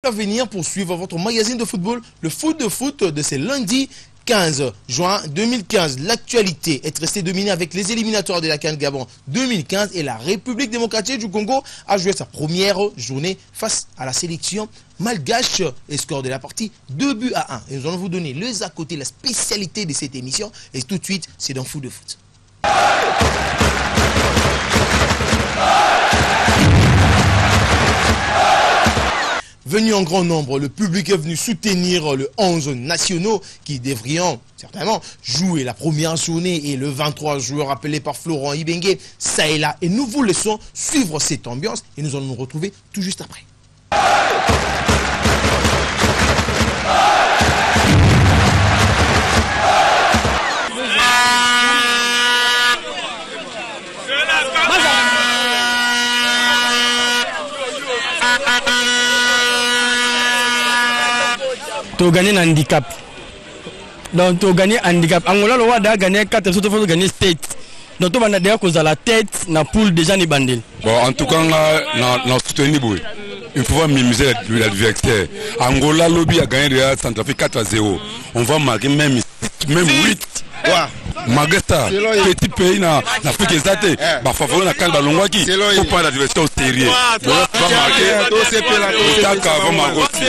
à venir pour suivre votre magazine de football, le foot de ce lundi 15 juin 2015. L'actualité est restée dominée avec les éliminatoires de la CAN Gabon 2015 et la République démocratique du Congo a joué sa première journée face à la sélection malgache et score de la partie 2-1. Et nous allons vous donner les à côté, la spécialité de cette émission. Et tout de suite, c'est dans Foot de Foot. Venu en grand nombre, le public est venu soutenir le 11 nationaux qui devraient certainement jouer la première journée et le 23 joueurs appelé par Florent Ibengue, ça et là. Et nous vous laissons suivre cette ambiance et nous allons nous retrouver tout juste après. Tu gagnes un handicap. Donc tu gagnes un handicap. Angola le Wada a gagné 4, surtout faut gagner 7. Donc tu vas d'ailleurs cause à la tête, na poule déjà ni bandel. Bon, en tout cas, on soutenir il faut minimiser l'adversaire. Angola lobby a gagné déjà Centrafrique 4-0. On va marquer même 8. Magesta, petit pays dans l'Afrique exatée, bah favori na kan balongwa qui faut pas l'adversaire au sérieux. On va marquer le tac avant Margotti.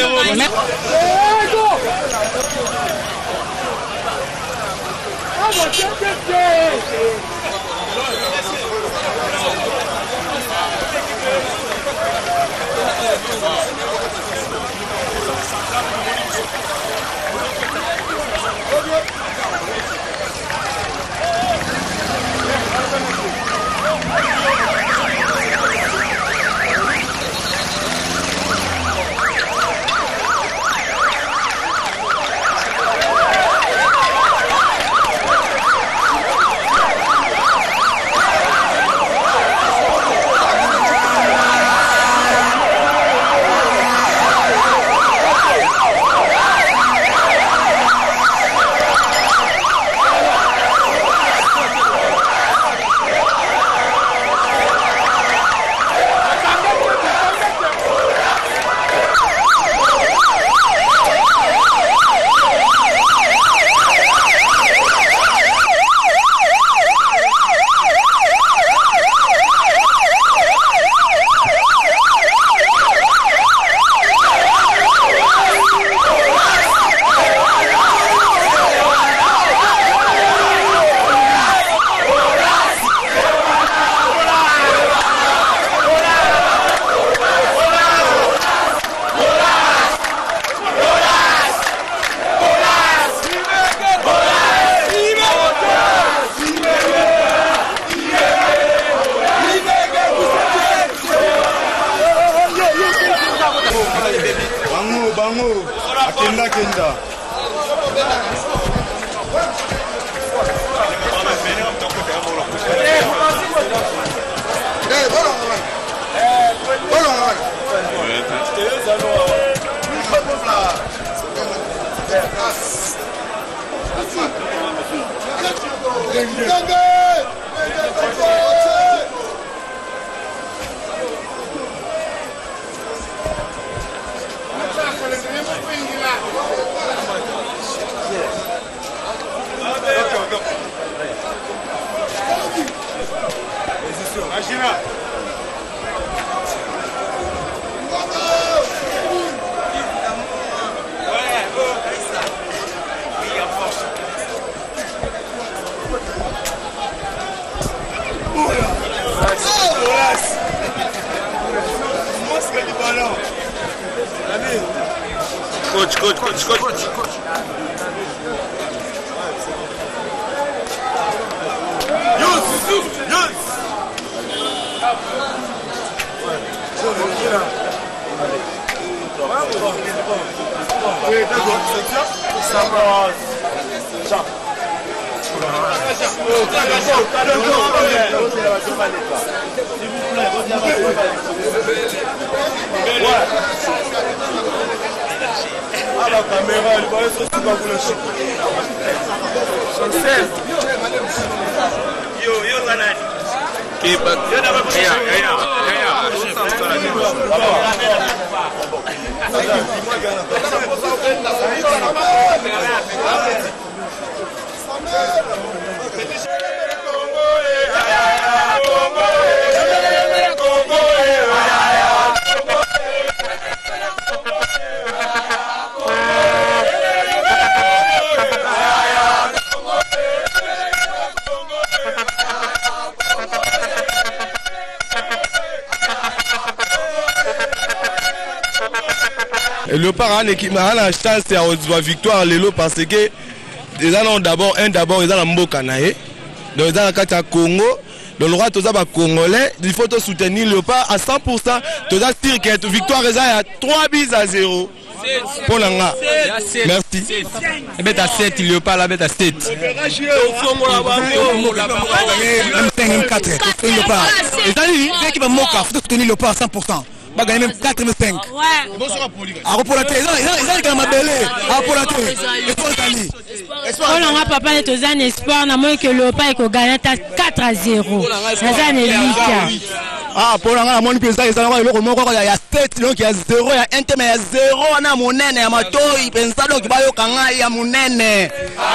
Coach. La caméra, elle va être sur le choc. Yo, Zanani. Léopard a la chance de la victoire parce que ils ont d'abord ils ont Mboka naé donc ils ont la Congo donc le roi tous les Congolais il faut soutenir Léopard à 100%. Tous dire que la victoire est à 3-0 pour l'anga. Merci. Bet à 7 Léopard la bet à 7. Léopard qui va Moka faut soutenir Léopard à 100%. Va gagner même 85. Bonsoir Paul. Alors pour la télé, ils ont quand même belé. Alors pour la télé, espoir. On a papa est aux an espoir na moi que le pas est gagné 4-0. Ça n'est ah pour la mon président ils ont le moko il y a 7 donc il y a 0 il y a 1 mais il y a 0 na monene ya matoi pensa donc ba yo kanga ya monene.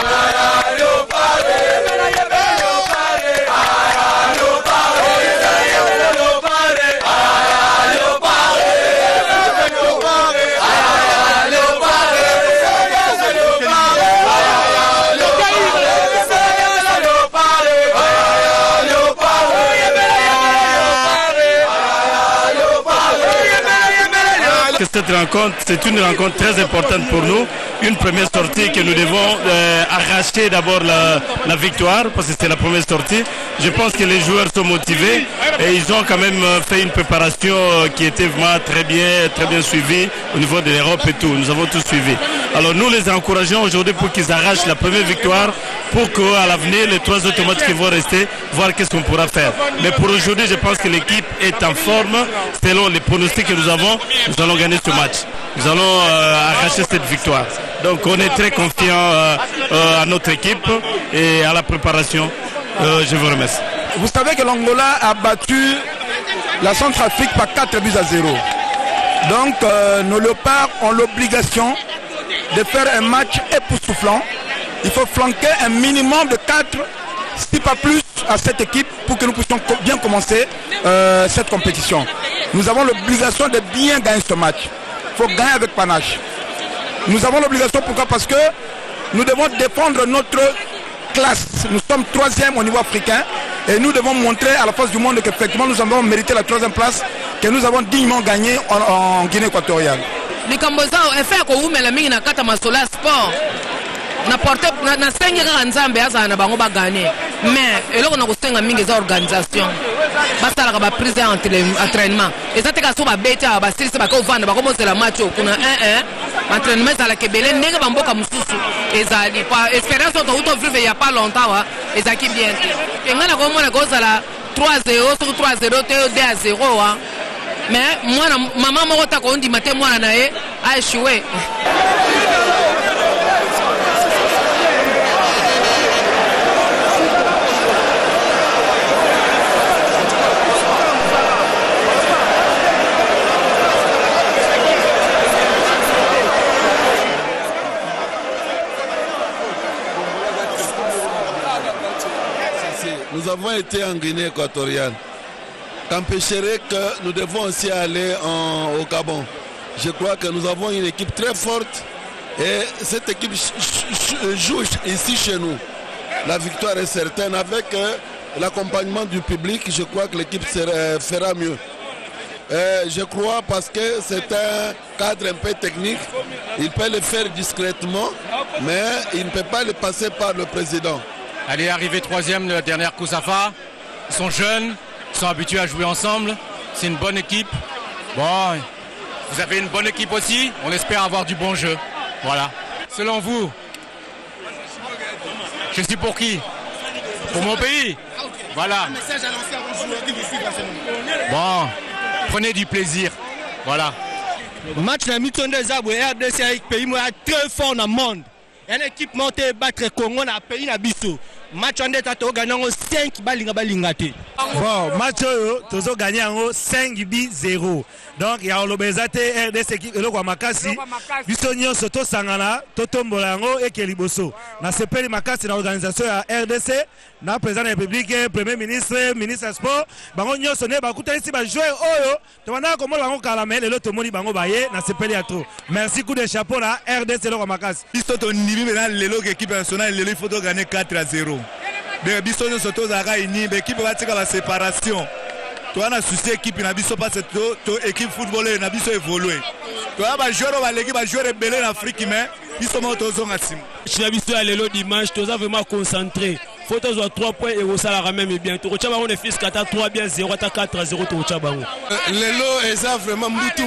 Cette rencontre, c'est une rencontre très importante pour nous. Une première sortie que nous devons arracher d'abord la victoire parce que c'est la première sortie. Je pense que les joueurs sont motivés et ils ont quand même fait une préparation qui était vraiment très bien suivie au niveau de l'Europe et tout. Nous avons tous suivi. Alors nous les encourageons aujourd'hui pour qu'ils arrachent la première victoire pour qu'à l'avenir, les 3 autres matchs qui vont rester, voir qu'est-ce qu'on pourra faire. Mais pour aujourd'hui, je pense que l'équipe est en forme. Selon les pronostics que nous avons, nous allons gagner ce match. Nous allons arracher cette victoire. Donc on est très confiant à notre équipe et à la préparation. Je vous remercie. Vous savez que l'Angola a battu la Centrafrique par 4-0. Donc nos léopards ont l'obligation de faire un match époustouflant. Il faut flanquer un minimum de 4, si pas plus, à cette équipe pour que nous puissions bien commencer cette compétition. Nous avons l'obligation de bien gagner ce match. Il faut gagner avec panache. Nous avons l'obligation, pourquoi? Parce que nous devons défendre notre classe. Nous sommes 3e au niveau africain et nous devons montrer à la face du monde qu'effectivement nous avons mérité la 3e place que nous avons dignement gagné en Guinée équatoriale. na porte na senga ka nzambe azana bango ba gagner mais eloko na kosenga mingi za organisation basala ka ba prise entraînement ezate ka so ba beta ba silise ba ko vanda ba ko mosela match kuna 1-1 entraînement za la kebele ndenge ba mboka mususu ezali pa expérience to auto vivre il y a pas longtemps wa ezaki bien ngana ko mona ko zala 3-0 sur 3-0 te 2-0 wa mais moi maman moko ta ko ndi mate mwana na ye a échoué. Nous avons été en Guinée équatoriale. Qu'empêcherait que nous devons aussi aller au Gabon. Je crois que nous avons une équipe très forte et cette équipe joue ici chez nous. La victoire est certaine. Avec l'accompagnement du public, je crois que l'équipe fera mieux. Je crois parce que c'est un cadre un peu technique. Il peut le faire discrètement, mais il ne peut pas le passer par le président. Elle est arrivée 3e de la dernière Koussafa. Ils sont jeunes, ils sont habitués à jouer ensemble. C'est une bonne équipe. Bon, vous avez une bonne équipe aussi. On espère avoir du bon jeu. Voilà. Selon vous, je suis pour qui? Pour mon pays. Voilà. Bon, prenez du plaisir. Voilà. Match la mi-temps des arbres RDC avec pays moi très fort dans le monde. Une équipe montée battre Congo dans le pays na biso. match en est à gagner 5 balingate. Bon, match tozo gagné 5-0. Donc il y a l'obésate RDC équipe eloko makasi. Bisonyo soto sangana toto mbolango et keliboso. Na sepeli makasi na organisation ya RDC, na président de la République, premier ministre, ministre des Sports, bango nyonso ne bakutali si ba jouer oyo. Tomanda ko bango kala mais lelo tomoni bango baye na sepeli ya trop. Merci coup de chapeau na RDC eloko makasi. Biso to nibi na lelo équipe nationale lelo il faut gagner 4-0. De biso nyonso to zaka ini l'équipe va tika la séparation. Toi na souci équipe na biso pas cette équipe footballeur na biso évoluer. Toi ba joueur ba l'équipe ba joueur belé en Afrique mais biso mo to zonga sim. China biso ya lelo dimanche toza vraiment concentré. Faut to 3 points et au salaire même bien. To kocha bango ne fils kata 3 bien 0 ata 4-0 to kocha bango. Lelo eza vraiment mbutu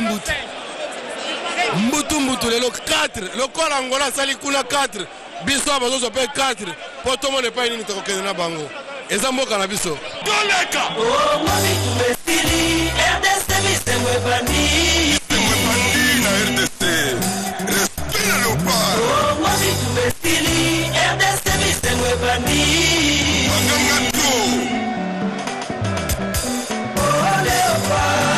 lelo 4 le corps Angola sali kuna 4 biso abazo so pe 4 po to mo ne pa nini to kokena na bango. Eza mboka na biso. Doleka. Oh, mami tumestili RDC bisemwe bandi. Na RDC. Respire le pas. Oh, mami tumestili RDC bisemwe bandi. Magangato. Oh, Léopard.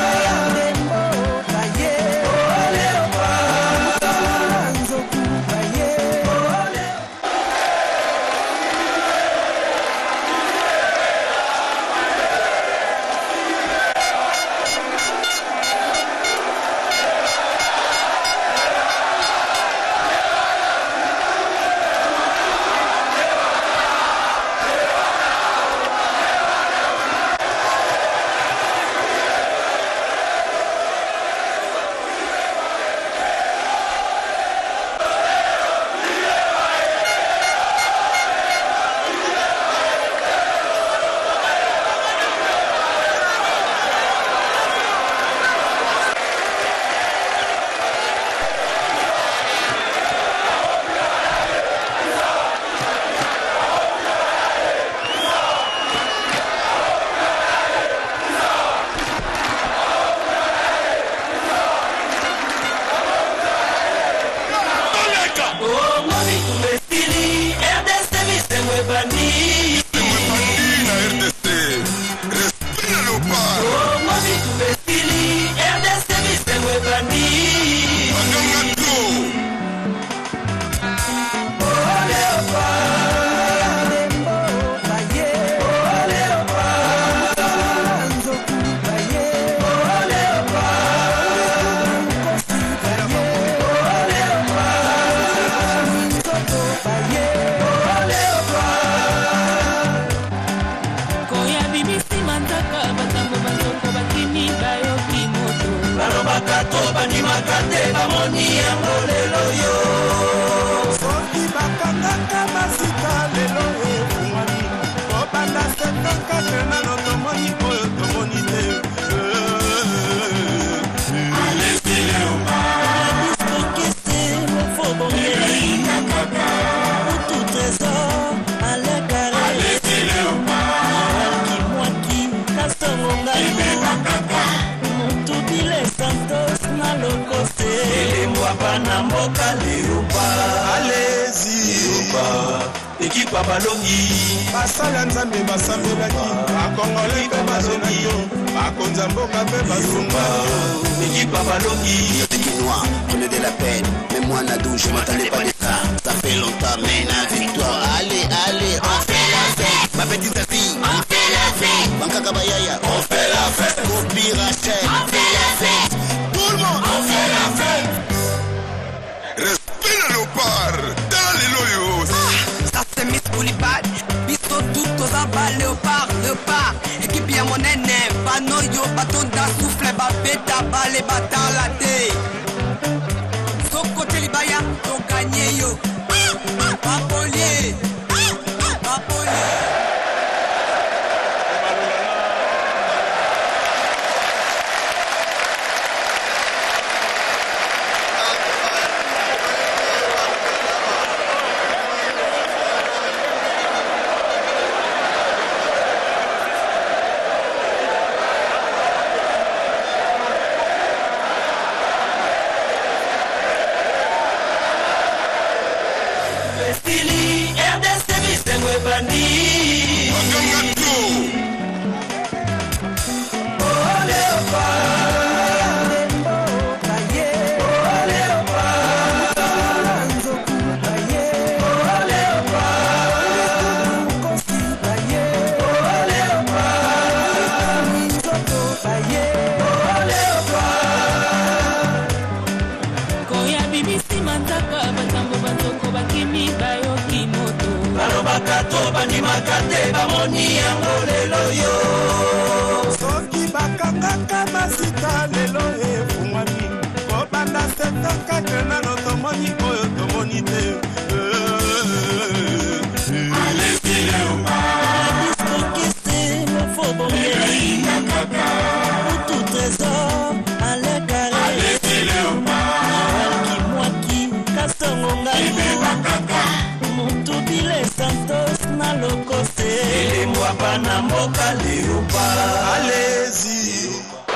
Équipe Balongi, basala nzambe basambelaki bakongole mpe bazonaki bakonza mboka mpe bazonga. Équipe Balongi, yo tekinois, prenez de la peine, même moi Nadou, je m'attendais pas de ça fait longtemps, mais la victoire, allez, on fait la fête, ma petite fille, on fait la fête, Banka Kabayaya, on fait la fête, Kopi Rachel, on fait la fête, tout le monde, on fait la fête. Respire le par, dans les loyaux. Ça c'est Miss Koulibaly, biso tout aux abats, léopard, équipe ya mon nene, panoyo, bateau d'un souffle, babeta, balé, batalate. Soko Telibaya, to gagné yo, Papolier, bakimi bayoki moto balobaka to bandimaka te bamoni yango lelo yo soki bakangaka masika lelo efungwami kobanda 7 nano tomoni oyo tomoni te tout trésor à la carré qui moi qui kastongo ngai mutu bile santos na lokose ele mwapa na mboka leopa allez-y.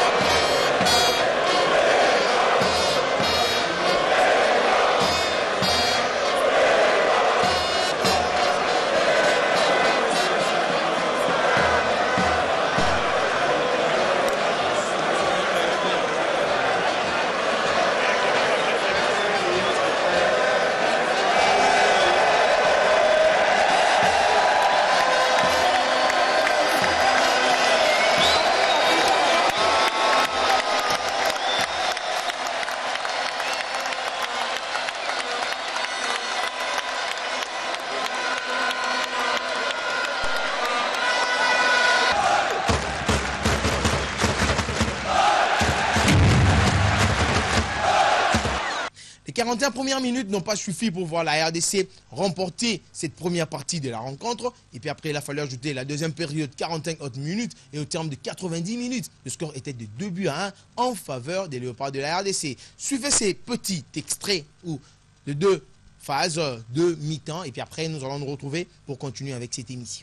Les 41 premières minutes n'ont pas suffi pour voir la RDC remporter cette première partie de la rencontre. Et puis après, il a fallu ajouter la deuxième période, 45 autres minutes. Et au terme de 90 minutes, le score était de 2-1 en faveur des Léopards de la RDC. Suivez ces petits extraits ou de 2 phases de mi-temps. Et puis après, nous allons nous retrouver pour continuer avec cette émission.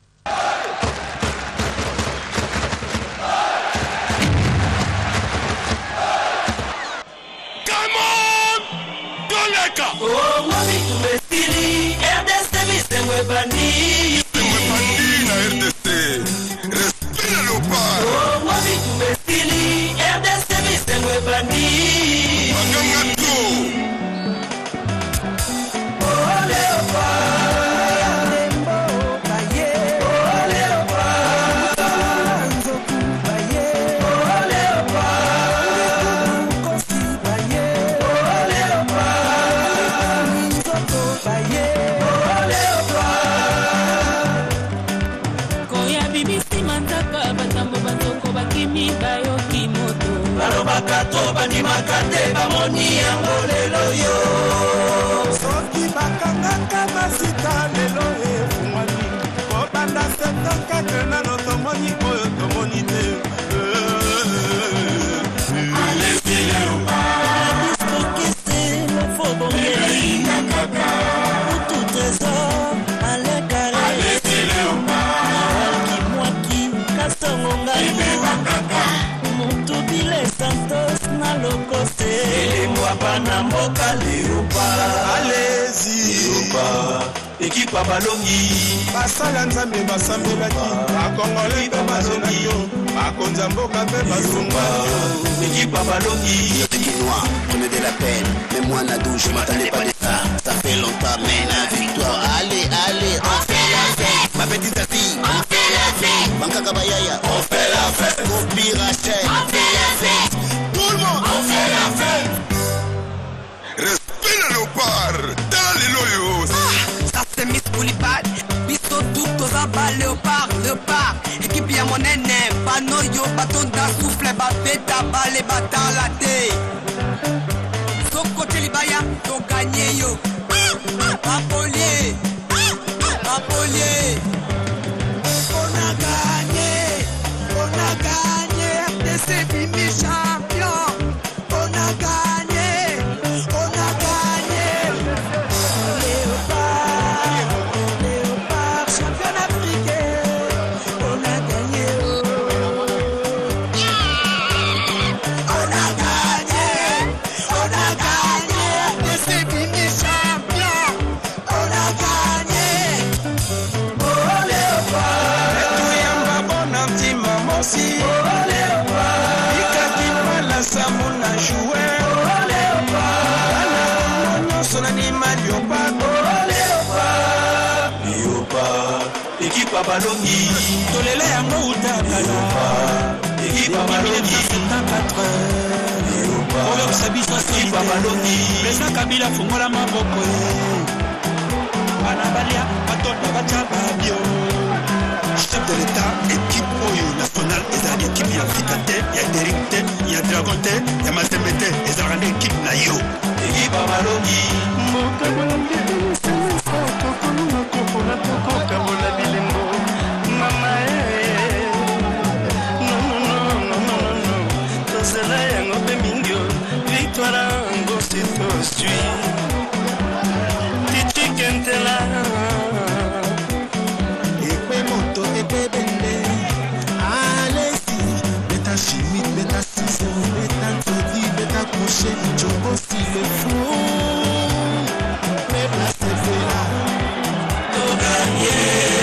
Oh, mami tumesili RDC misengwe bandi na RDC respire Léopard. Oh, mami tumesili RDC misengwe bandi Maganga to oh Léopard Lembo baye oh Léopard Nzoku baye oh Léopard Kosi baye oh Léopard koya bibisi manzaka batambo banzoko bakimi bayoki moto balobaka to bandimaka te bamoni yango lelo yo soki bakangaka masika lelo efungwami kobanda 7 nano tomoni oyo tomoni te tout trésor à la carré qui moi qui kastongo ngai mutu bile santos na lokose ele mwapa na mboka leopa allez-y équipe ya balongi basala nzambe basambelaki bakongole mpe bazongi yo bakonza mboka mpe basumba équipe ya balongi prenez de la peine, mais moi Nadou, je m'attendais pas de ça. Ça fait longtemps, mais la victoire. Allez, allez, on fait la fête. Ma petite fille, on fait la fête. Banka Kabayaya, on fait la fête. Kopi Rachel, on fait la fête. Tout le monde, on fait la fête. Respire Léopard dans les loyaux. Ça c'est Miss Boulipad. Biso tout aux abats Léopard, Léopard. Équipe ya monene, panoyo, baton d'un souffle, babeta, balé, batalate. Côté Libaya, to gagné yo. Papolier, Papolier. On a gagné, RDC Bimi champion. On a gagné, Léopard, champion africain. On a gagné, c'est fini champion, on a gagné. Oh Léopard, tout yamba bona ntima mosi oh Léopard, ikaki mala samuna joué oh Léopard, ana nyonso na nima Léopard oh Léopard, Léopard, équipe ya balongi tolele yango utakala équipe ya balongi 1974 oyo biso équipe ya balongi Président Kabila fungola maboko Chef de l'État, équipe Oyo nationale, et l'équipe il y a Africa, il y a Derrick, il y a Dragon, il y a Mazemete, et ça rend l'équipe Nayo. Équipe chimique, bêta ciseaux, bêta todi, bêta crochet, Djogo si le fou, mais là c'est fait là. T'as gagné,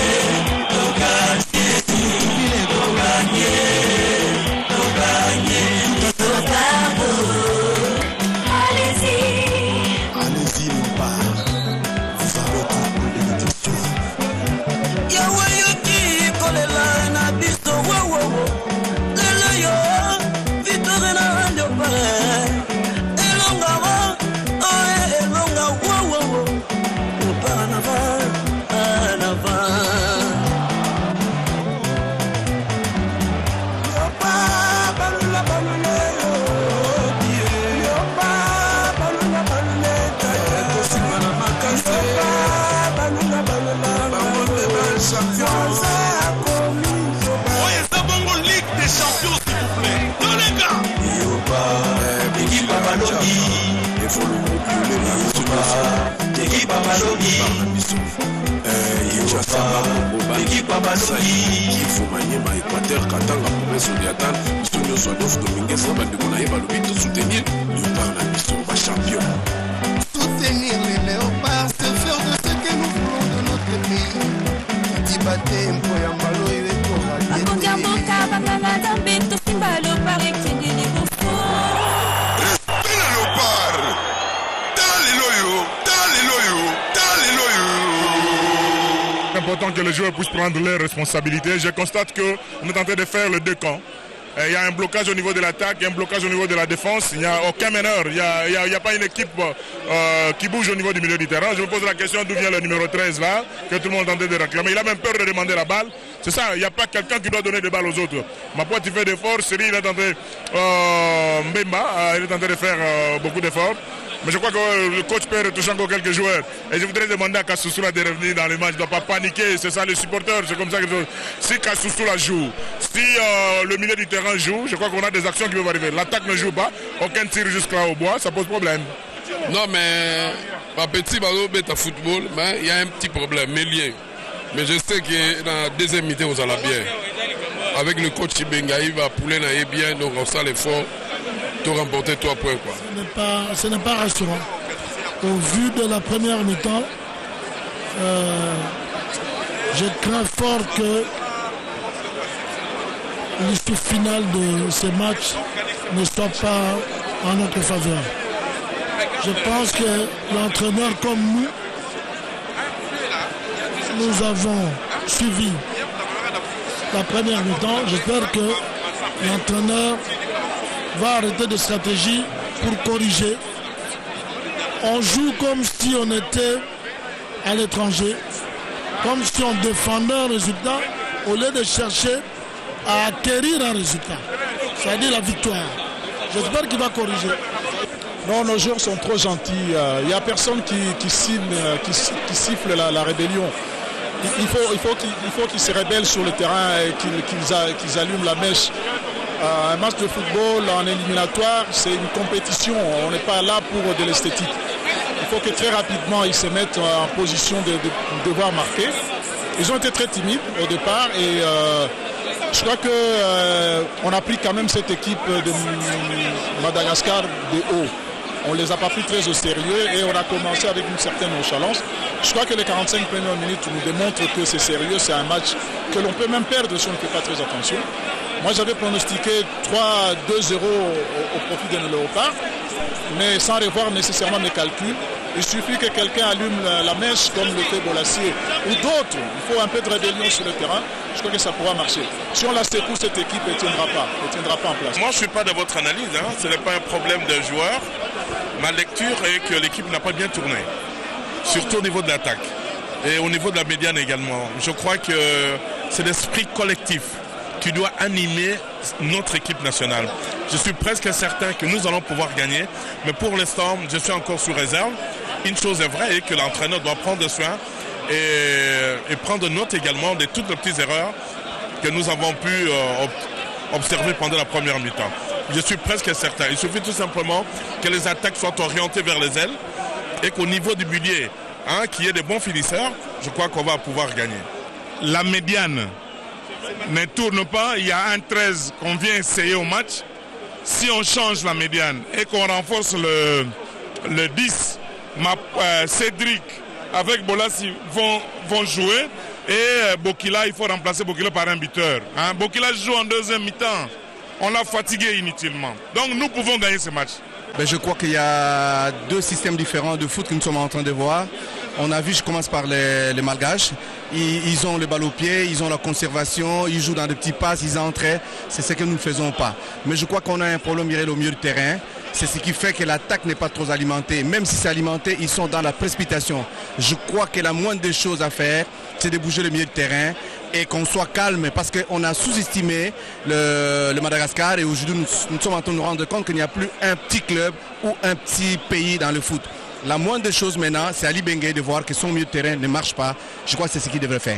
allez-y mon père, vous avez tout pour l'éducation. Yawayoki, kolela na biso, wow. Soutenir les léopards, c'est faire de ce que nous voulons de notre pays. C'est important que les joueurs puissent prendre leurs responsabilités. Je constate qu'on est en train de faire le deux camps. Il y a un blocage au niveau de l'attaque, il y a un blocage au niveau de la défense. Il n'y a aucun meneur. Il n'y a pas une équipe qui bouge au niveau du milieu du terrain. Je me pose la question d'où vient le numéro 13 là, que tout le monde est en train de réclamer. Il a même peur de demander la balle. C'est ça, il n'y a pas quelqu'un qui doit donner des balles aux autres. Ma pote, il fait d'efforts. Seri, il est en train Mbemba, il est en train de faire beaucoup d'efforts. Mais je crois que le coach peut retoucher encore quelques joueurs. Et je voudrais demander à Kassoussoula de revenir dans le match. Il ne doit pas paniquer. C'est ça les supporters. C'est comme ça que si Kassoussoula joue, si le milieu du terrain joue, je crois qu'on a des actions qui peuvent arriver. L'attaque ne joue pas. Aucun tir jusqu'à au bois. Ça pose problème. Non, mais pas petit ballon, bête football. Mais il y a un petit problème. Mélier. Mais je sais que dans la deuxième mi-temps, vous allez bien. Avec le coach Ibenga, il va pouler bien. Donc on sent l'effort. Remporter 3 points. Quoi. Ce n'est pas rassurant. Au vu de la première mi-temps, je crains fort que l'issue finale de ce match ne soit pas en notre faveur. Je pense que l'entraîneur comme nous avons suivi la première mi-temps. J'espère que l'entraîneur va arrêter de stratégie pour corriger. On joue comme si on était à l'étranger, comme si on défendait un résultat au lieu de chercher à acquérir un résultat, c'est-à-dire la victoire. J'espère qu'il va corriger. Non, nos joueurs sont trop gentils. Il n'y a personne qui siffle la rébellion. Il faut qu'ils se rebellent sur le terrain et qu'ils allument la mèche. Un match de football en éliminatoire, c'est une compétition. On n'est pas là pour de l'esthétique. Il faut que très rapidement ils se mettent en position de devoir marquer. Ils ont été très timides au départ et je crois qu'on a pris quand même cette équipe de Madagascar de haut. On ne les a pas pris très au sérieux et on a commencé avec une certaine nonchalance. Je crois que les 45 premières minutes nous démontrent que c'est sérieux. C'est un match que l'on peut même perdre si on ne fait pas très attention. Moi, j'avais pronostiqué 3-2-0 au profit de nos léopards, mais sans revoir nécessairement mes calculs. Il suffit que quelqu'un allume la mèche, comme le fait Bolassier, ou d'autres. Il faut un peu de rébellion sur le terrain. Je crois que ça pourra marcher. Si on la secoue, cette équipe ne tiendra pas en place. Moi, je ne suis pas de votre analyse. Ce n'est pas un problème de joueur. Ma lecture est que l'équipe n'a pas bien tourné, surtout au niveau de l'attaque. et au niveau de la médiane également. Je crois que c'est l'esprit collectif qui doit animer notre équipe nationale. Je suis presque certain que nous allons pouvoir gagner, mais pour l'instant, je suis encore sous réserve. Une chose est vraie, et que l'entraîneur doit prendre soin et prendre note également de toutes les petites erreurs que nous avons pu observer pendant la première mi-temps. Je suis presque certain. Il suffit tout simplement que les attaques soient orientées vers les ailes et qu'au niveau du milieu, qu'il y ait des bons finisseurs, je crois qu'on va pouvoir gagner. La médiane ne tourne pas, il y a un 13 qu'on vient essayer au match. Si on change la médiane et qu'on renforce le 10, Cédric avec Bolassi vont jouer, et Bokila, il faut remplacer Bokila par un buteur. Bokila joue en deuxième mi-temps, on l'a fatigué inutilement. Donc nous pouvons gagner ce match. Je crois qu'il y a deux systèmes différents de foot que nous sommes en train de voir. On a vu, je commence par les Malgaches. Ils ont le balle au pied, ils ont la conservation, ils jouent dans des petits passes, ils entrent. C'est ce que nous ne faisons pas. Mais je crois qu'on a un problème au milieu du terrain. C'est ce qui fait que l'attaque n'est pas trop alimentée. Même si c'est alimenté, ils sont dans la précipitation. Je crois que la moindre des choses à faire, c'est de bouger le milieu de terrain et qu'on soit calme, parce qu'on a sous-estimé le Madagascar, et aujourd'hui nous sommes en train de nous rendre compte qu'il n'y a plus un petit club ou un petit pays dans le foot. La moindre des choses maintenant, c'est Ali Bengue de voir que son milieu de terrain ne marche pas. Je crois que c'est ce qu'il devrait faire.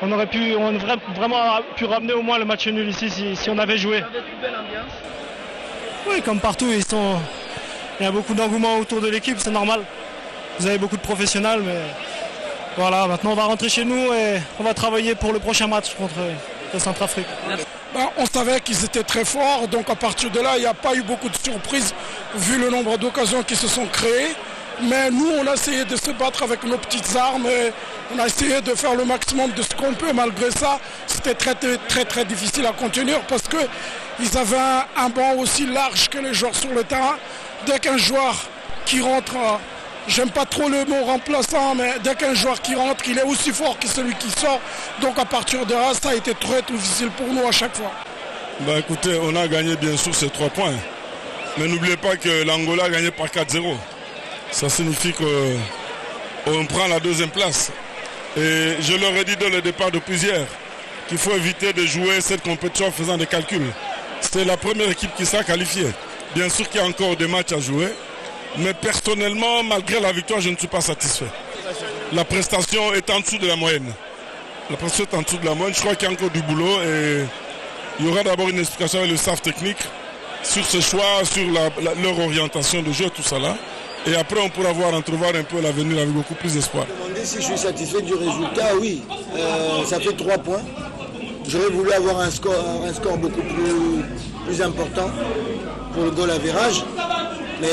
on aurait vraiment pu ramener au moins le match nul ici si on avait joué. Oui, comme partout, il y a beaucoup d'engouement autour de l'équipe, c'est normal. Vous avez beaucoup de professionnels, mais voilà, maintenant on va rentrer chez nous et on va travailler pour le prochain match contre la Centrafrique. On savait qu'ils étaient très forts, donc à partir de là, il n'y a pas eu beaucoup de surprises vu le nombre d'occasions qui se sont créées. Mais nous, on a essayé de se battre avec nos petites armes et on a essayé de faire le maximum de ce qu'on peut. Malgré ça, c'était très difficile à contenir parce qu'ils avaient un banc aussi large que les joueurs sur le terrain. Dès qu'un joueur qui rentre, j'aime pas trop le mot remplaçant, mais dès qu'un joueur qui rentre, il est aussi fort que celui qui sort. Donc à partir de là, ça a été très difficile pour nous à chaque fois. Bah écoutez, on a gagné bien sûr ces 3 points. Mais n'oubliez pas que l'Angola a gagné par 4-0. Ça signifie qu'on prend la 2e place. Et je leur ai dit dès le départ depuis hier qu'il faut éviter de jouer cette compétition en faisant des calculs. C'est la première équipe qui sera qualifiée. Bien sûr qu'il y a encore des matchs à jouer. Mais personnellement, malgré la victoire, je ne suis pas satisfait. La prestation est en dessous de la moyenne. La prestation est en dessous de la moyenne. Je crois qu'il y a encore du boulot. Et il y aura d'abord une explication avec le staff technique sur ce choix, sur leur orientation de jeu, tout ça là. Et après, on pourra entrevoir un peu l'avenir avec beaucoup plus d'espoir. Demander si je suis satisfait du résultat, oui. Ça fait 3 points. J'aurais voulu avoir un score beaucoup plus important pour le goal average. Mais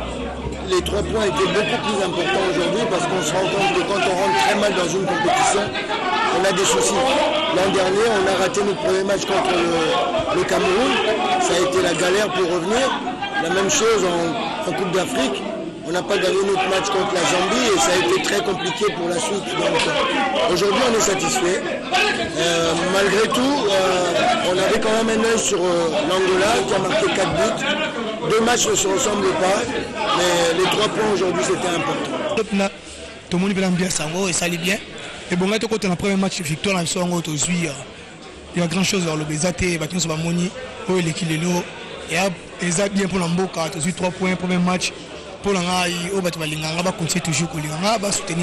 les 3 points étaient beaucoup plus importants aujourd'hui parce qu'on se rend compte que quand on rentre très mal dans une compétition, on a des soucis. L'an dernier, on a raté notre premier match contre le Cameroun. Ça a été la galère pour revenir. La même chose en Coupe d'Afrique. On n'a pas gagné notre match contre la Zambie et ça a été très compliqué pour la suite. Donc aujourd'hui, on est satisfait. Malgré tout, on avait quand même un œil sur l'Angola qui a marqué 4 buts. 2 matchs ne se ressemblent pas, mais les 3 points aujourd'hui, c'était important. Tout le monde veut l'ambiance et ça allait bien. Et bon, quand on a le premier match victoire, il y a grand chose dans le Bézate, il y a Moni, l'équipe est là. Et ça bien pour l'Amboka, 3 points, premier match. Pour l'Angaï, on va continuer toujours à soutenir.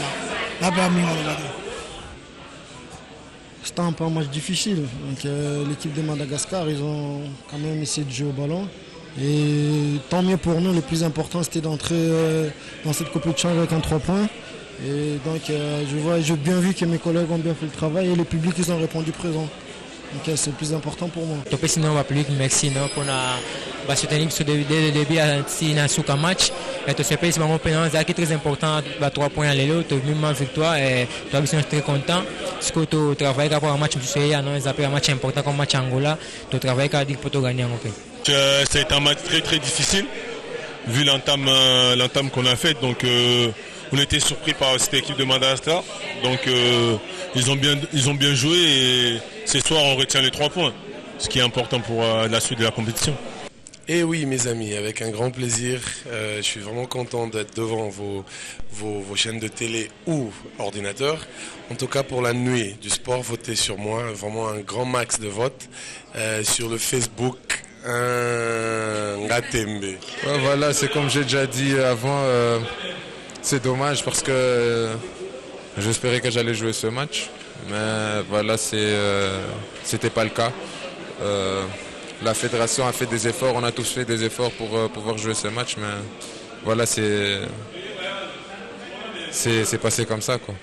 C'était un peu un match difficile. L'équipe de Madagascar, ils ont quand même essayé de jouer au ballon. Et tant mieux pour nous, le plus important c'était d'entrer dans cette compétition avec un 3 points. Et donc j'ai bien vu que mes collègues ont bien fait le travail et le public ils ont répondu présent. Donc c'est le plus important pour moi. Sinon, le public, merci pour soutenir dès le début dans le match. Et tout ce pays, c'est très important, 3 points à l'élo, tu as une victoire et tu es très content. Si tu travailles pour un match, un match important comme match Angola, tu travailles pour te gagner un peu. C'est un match très difficile, vu l'entame qu'on a faite. Donc on était surpris par cette équipe de Madagascar. Donc ils ont bien joué et ce soir on retient les 3 points, ce qui est important pour la suite de la compétition. Et oui mes amis, avec un grand plaisir, je suis vraiment content d'être devant vos chaînes de télé ou ordinateur. En tout cas pour la nuit du sport, votez sur moi, vraiment un grand max de votes sur le Facebook Ngatembe. Ouais, voilà, c'est comme j'ai déjà dit avant, c'est dommage parce que j'espérais que j'allais jouer ce match, mais voilà, c'était pas le cas. La fédération a fait des efforts, on a tous fait des efforts pour pouvoir jouer ce match, mais voilà, c'est passé comme ça, quoi.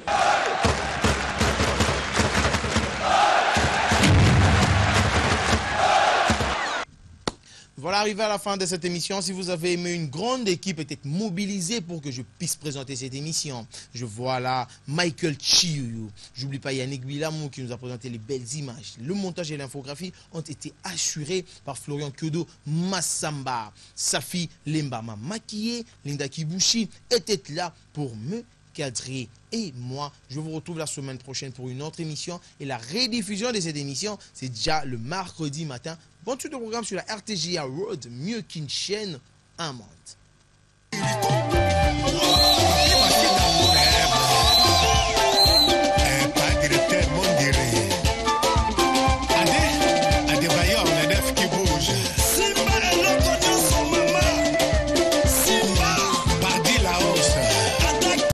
Voilà, arrivé à la fin de cette émission. Si vous avez aimé, une grande équipe était mobilisée pour que je puisse présenter cette émission. Je vois là Michael Chiou. J'oublie pas Yannick Bilamou qui nous a présenté les belles images. Le montage et l'infographie ont été assurés par Florian Kyodo Massamba. Safi Lembama maquillé, Linda Kibushi était là pour me cadrer. Et moi, je vous retrouve la semaine prochaine pour une autre émission. Et la rediffusion de cette émission, c'est déjà le mercredi matin. Bonne suite de programme sur la RTGA Road, mieux qu'une chaîne, un monde.